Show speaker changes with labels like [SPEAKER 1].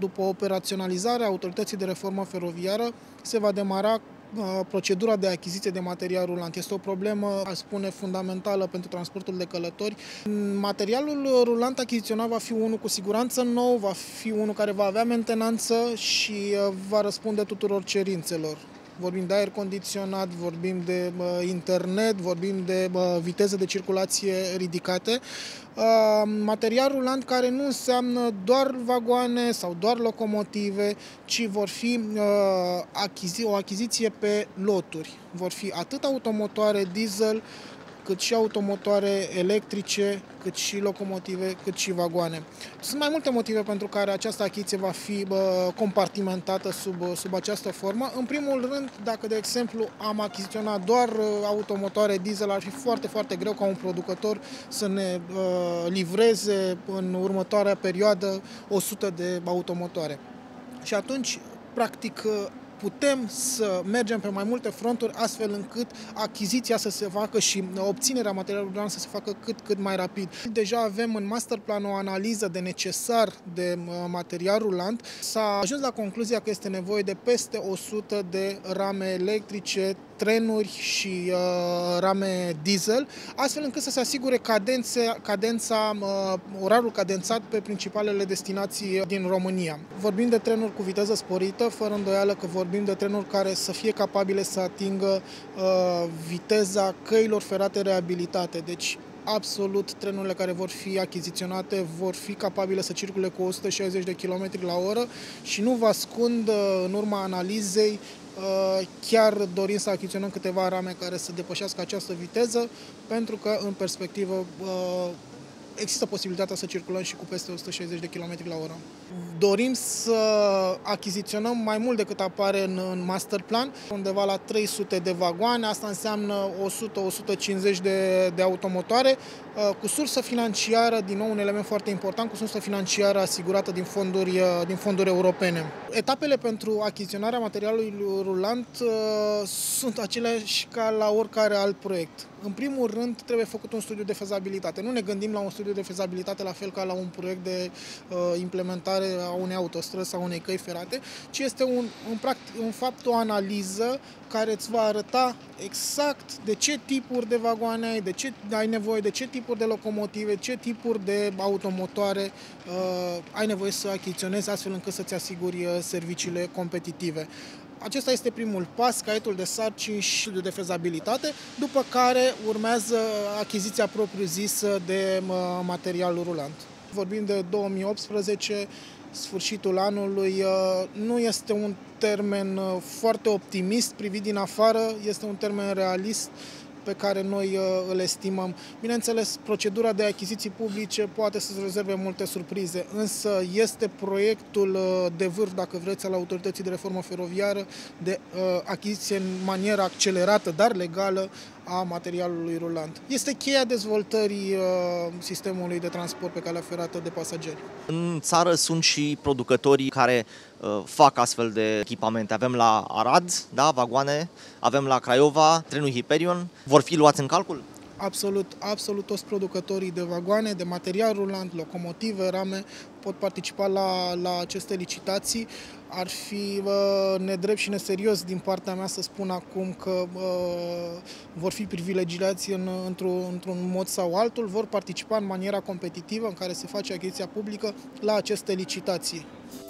[SPEAKER 1] după operaționalizarea Autorității de Reformă Feroviară, se va demara procedura de achiziție de material rulant. Este o problemă, aș spune, fundamentală pentru transportul de călători. Materialul rulant achiziționat va fi unul cu siguranță nou, va fi unul care va avea mentenanță și va răspunde tuturor cerințelor. Vorbim de aer condiționat, vorbim de internet, vorbim de viteze de circulație ridicate. Material rulant care nu înseamnă doar vagoane sau doar locomotive, ci vor fi o achiziție pe loturi. Vor fi atât automotoare diesel, cât și automotoare electrice, cât și locomotive, cât și vagoane. Sunt mai multe motive pentru care această achiziție va fi compartimentată sub această formă. În primul rând, dacă, de exemplu, am achiziționat doar automotoare diesel, ar fi foarte, foarte greu ca un producător să ne livreze în următoarea perioadă 100 de automotoare. Și atunci, practic, putem să mergem pe mai multe fronturi astfel încât achiziția să se facă și obținerea materialului rulant să se facă cât mai rapid. Deja avem în masterplan o analiză de necesar de material rulant. S-a ajuns la concluzia că este nevoie de peste 100 de rame electrice, trenuri și rame diesel, astfel încât să se asigure orarul cadențat pe principalele destinații din România. Vorbim de trenuri cu viteză sporită, fără îndoială că vorbim de trenuri care să fie capabile să atingă viteza căilor ferate reabilitate. Deci, absolut, trenurile care vor fi achiziționate vor fi capabile să circule cu 160 de km la oră și nu vă ascund în urma analizei chiar dorim să achiziționăm câteva rame care să depășească această viteză, pentru că în perspectivă există posibilitatea să circulăm și cu peste 160 de km la oră. Dorim să achiziționăm mai mult decât apare în masterplan, undeva la 300 de vagoane, asta înseamnă 100-150 de automotoare, cu sursă financiară, din nou un element foarte important, cu sursă financiară asigurată din fonduri europene. Etapele pentru achiziționarea materialului rulant sunt aceleași ca la oricare alt proiect. În primul rând, trebuie făcut un studiu de fezabilitate. Nu ne gândim la un studiu de fezabilitate la fel ca la un proiect de implementare a unei autostrăzi sau unei căi ferate, ci este în fapt o analiză care îți va arăta exact de ce tipuri de vagoane ai, de ce ai nevoie, de ce tipuri de locomotive, ce tipuri de automotoare ai nevoie să achiziționezi, astfel încât să-ți asiguri serviciile competitive. Acesta este primul pas, caietul de sarcini și de fezabilitate, după care urmează achiziția propriu-zisă de material rulant. Vorbim de 2018, sfârșitul anului, nu este un termen foarte optimist privit din afară, este un termen realist pe care noi îl estimăm. Bineînțeles, procedura de achiziții publice poate să rezerve multe surprize, însă este proiectul de vârf, dacă vreți, al Autorității de Reformă Feroviară de achiziție în manieră accelerată, dar legală, a materialului rulant. Este cheia dezvoltării sistemului de transport pe calea ferată de pasageri.
[SPEAKER 2] În țară sunt și producătorii care fac astfel de echipamente. Avem la Arad, da, vagoane, avem la Craiova, trenul Hyperion. Vor fi luați în calcul?
[SPEAKER 1] Absolut toți producătorii de vagoane, de material rulant, locomotive, rame pot participa la aceste licitații. Ar fi nedrept și neserios din partea mea să spun acum că vor fi privilegiați într-un mod sau altul, vor participa în maniera competitivă în care se face achiziția publică la aceste licitații.